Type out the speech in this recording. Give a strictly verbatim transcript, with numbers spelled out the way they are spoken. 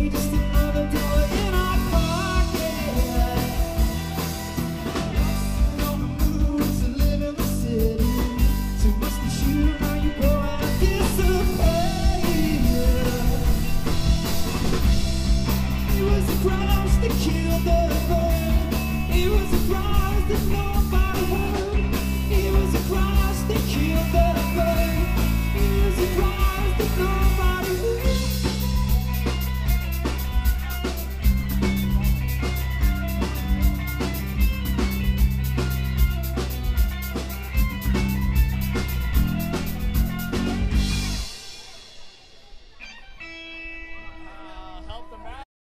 say just another dollar in our pocket. On the moon to live in the city. Too much to shoot, now you go and dissipate. It was a cross that killed the bird. It was a cross that nobody heard. It was a cross that killed the